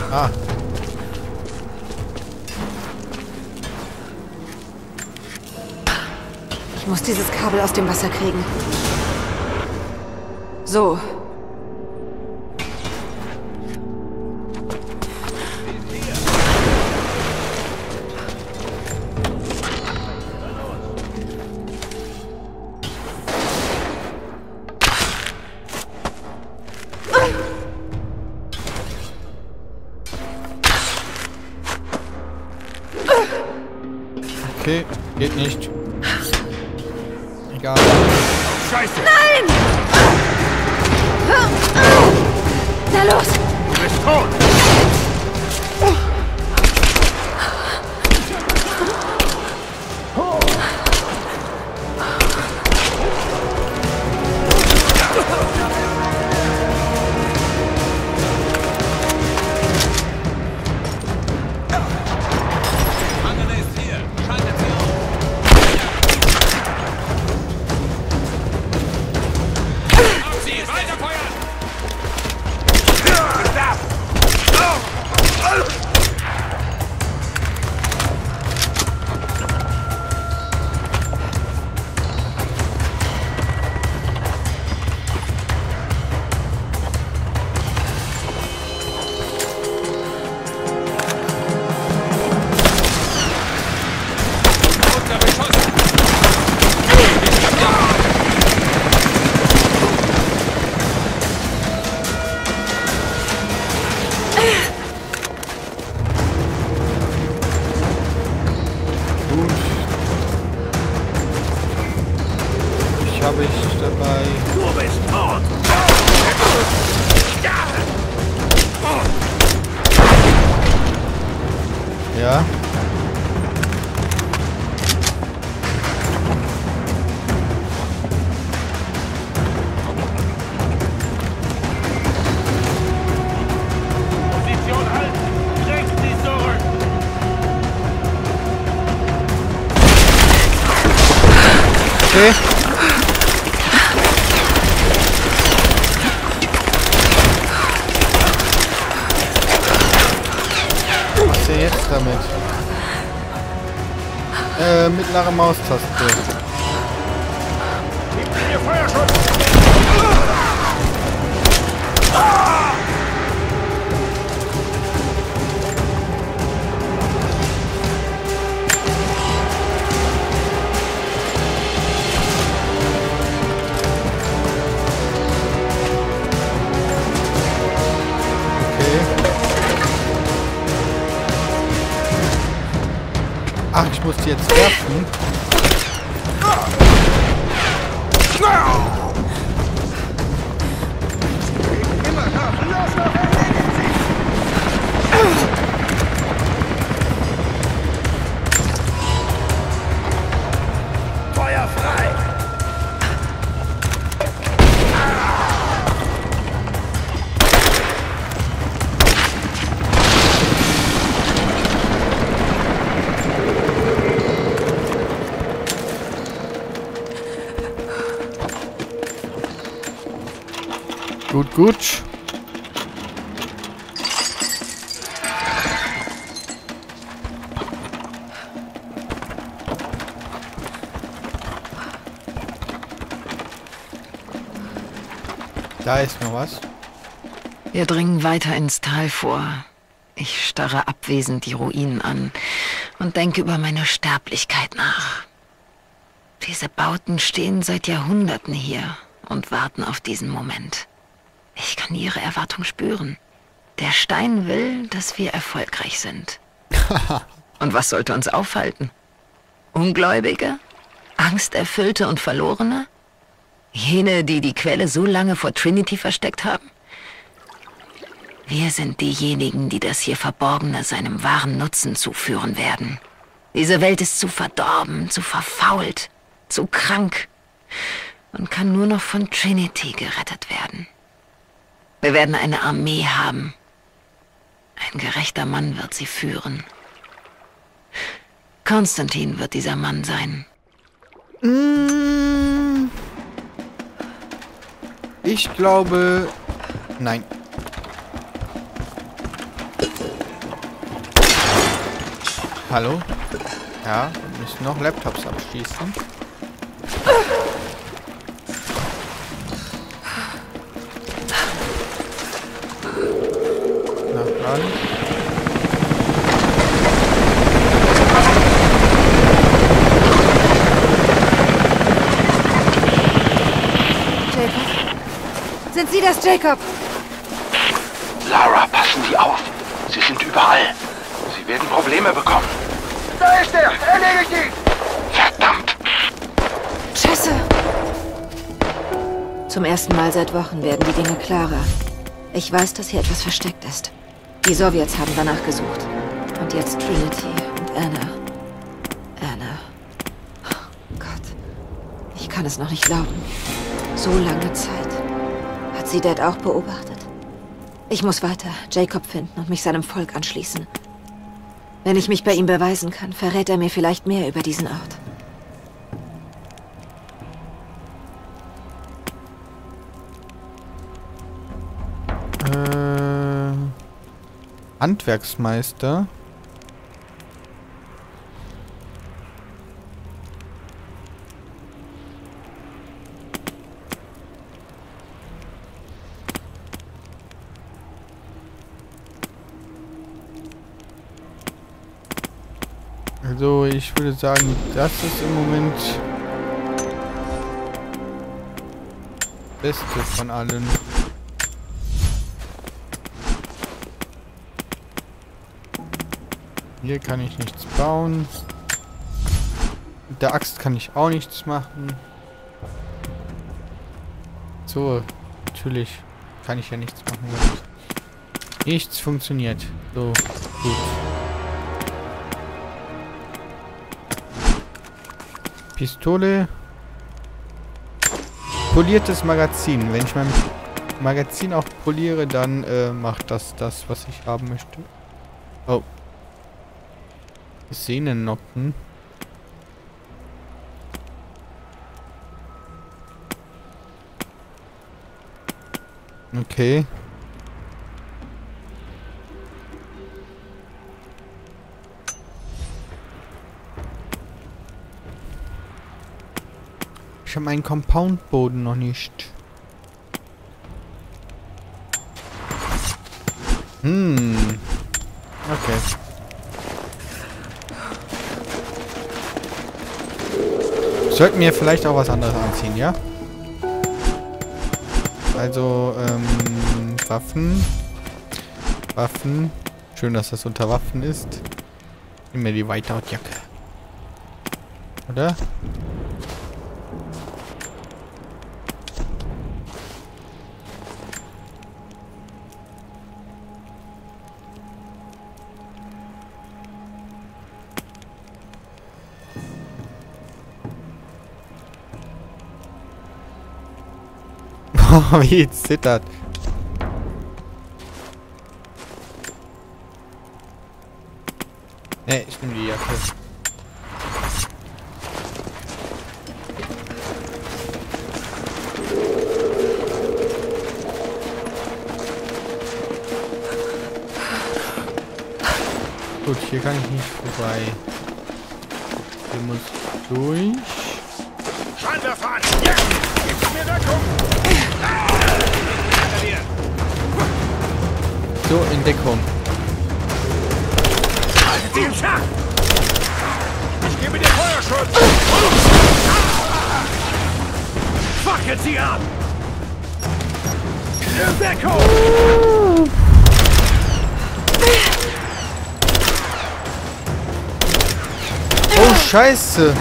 Ah. Ich muss dieses Kabel aus dem Wasser kriegen. So. Okay, geht nicht. Egal. Scheiße! Nein! Na los! Du bist tot! Habe ich dabei. Du bist tot! Ja. Position halten! Bringt sie zurück! Okay. Was ist denn jetzt damit? Mittlere Maustaste. Gib mir Feuerschutz! Ach, ich muss die jetzt werfen. Feuer frei! Gut, gut. Da ist noch was. Wir dringen weiter ins Tal vor. Ich starre abwesend die Ruinen an und denke über meine Sterblichkeit nach. Diese Bauten stehen seit Jahrhunderten hier und warten auf diesen Moment. Ich kann ihre Erwartung spüren. Der Stein will, dass wir erfolgreich sind. Und was sollte uns aufhalten? Ungläubige? Angsterfüllte und Verlorene? Jene, die die Quelle so lange vor Trinity versteckt haben? Wir sind diejenigen, die das hier Verborgene seinem wahren Nutzen zuführen werden. Diese Welt ist zu verdorben, zu verfault, zu krank und kann nur noch von Trinity gerettet werden. Wir werden eine Armee haben. Ein gerechter Mann wird sie führen. Konstantin wird dieser Mann sein. Ich glaube... Nein. Hallo? Ja, wir müssen noch Laptops abschließen. Nachladen. Jacob? Sind Sie das, Jacob? Lara, passen Sie auf. Sie sind überall. Sie werden Probleme bekommen. Da ist er! Erledigt ihn! Verdammt! Scheiße! Zum ersten Mal seit Wochen werden die Dinge klarer. Ich weiß, dass hier etwas versteckt ist. Die Sowjets haben danach gesucht. Und jetzt Trinity und Anna. Anna. Oh Gott. Ich kann es noch nicht glauben. So lange Zeit. Hat sie Dad auch beobachtet? Ich muss weiter Jacob finden und mich seinem Volk anschließen. Wenn ich mich bei ihm beweisen kann, verrät er mir vielleicht mehr über diesen Ort. Handwerksmeister. Also ich würde sagen, das ist im Moment das Beste von allen. Hier kann ich nichts bauen. Mit der Axt kann ich auch nichts machen. So, natürlich kann ich ja nichts machen. Nichts funktioniert. So, gut. Pistole. Poliertes Magazin. Wenn ich mein Magazin auch poliere, dann macht das, was ich haben möchte. Oh. Sehnennocken. Okay. Ich habe meinen Compound-Boden noch nicht. Okay. Sollten wir vielleicht auch was anderes anziehen, ja? Also, Waffen. Waffen. Schön, dass das unter Waffen ist. Nimm mir die Whiteout-Jacke. Oder? Wie es zittert. Ne, ich nehme die Jacke. Gut, hier kann ich nicht vorbei. Hier muss durch. Scheinwerfer an! Ja! Gib's mir Deckung! So, in Deckung. Haltet sie im Schach! Ich gebe dir Feuerschutz! Fackelt sie ab! In Deckung! Oh, Scheiße!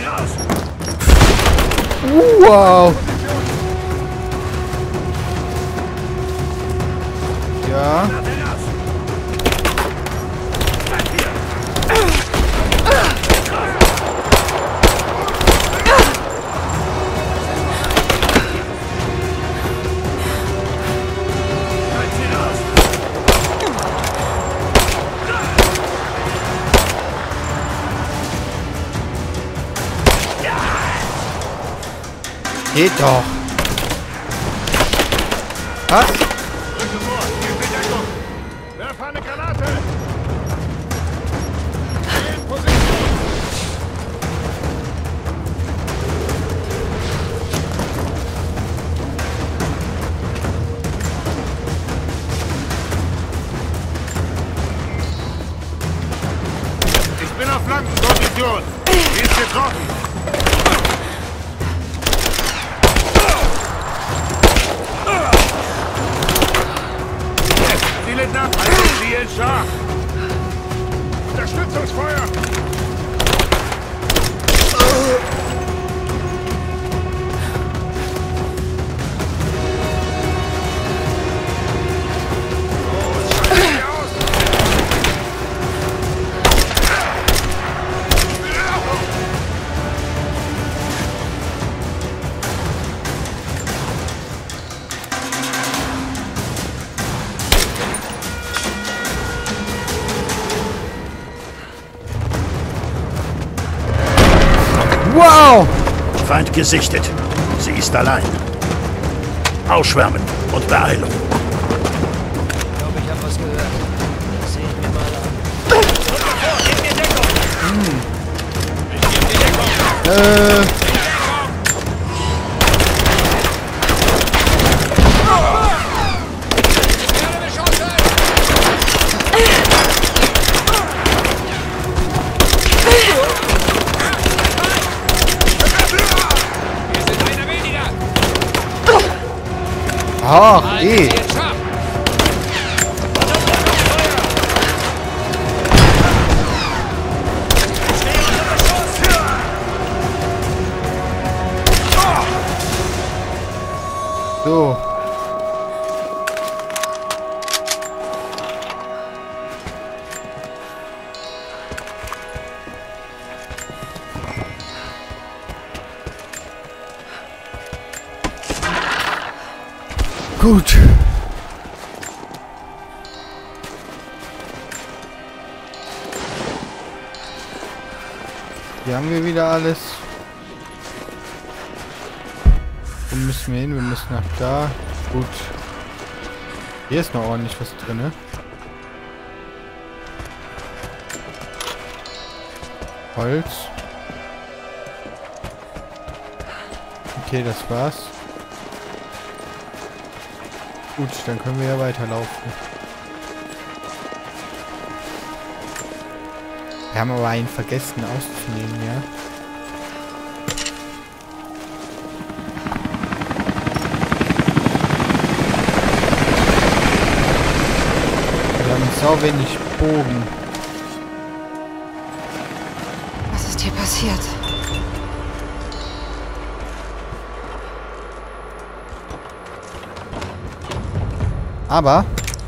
Wow. Ja. Geht doch. Was? Werf eine Granate! In Position! Ich bin auf Flankenposition! Sie ist getroffen! Ziele nach, also Ziel scharf! Unterstützungsfeuer! Wow! Feind gesichtet. Sie ist allein. Ausschwärmen und Beeilung. Ich glaube, ich habe was gehört. Das sehen wir mal an. Gib mir Deckung! Ich geb dir Deckung! Ach, eh. So. Gut. Hier haben wir wieder alles. Wo müssen wir hin? Wir müssen nach da. Gut. Hier ist noch ordentlich was drin, ne? Holz. Okay, das war's. Gut, dann können wir ja weiterlaufen. Wir haben aber einen vergessen auszunehmen, ja. Wir haben so wenig Bogen. Was ist hier passiert? Aber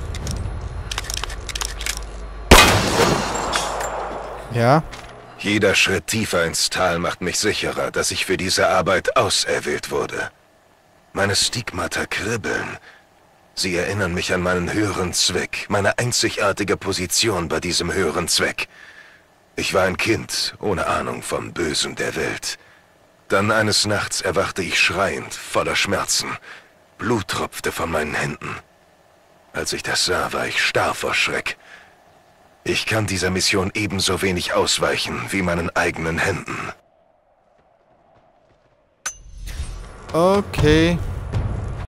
ja. Jeder Schritt tiefer ins Tal macht mich sicherer, dass ich für diese Arbeit auserwählt wurde. Meine Stigmata kribbeln. Sie erinnern mich an meinen höheren Zweck, meine einzigartige Position bei diesem höheren Zweck. Ich war ein Kind, ohne Ahnung vom Bösen der Welt. Dann eines Nachts erwachte ich schreiend, voller Schmerzen. Blut tropfte von meinen Händen. Als ich das sah, war ich starr vor Schreck. Ich kann dieser Mission ebenso wenig ausweichen wie meinen eigenen Händen. Okay.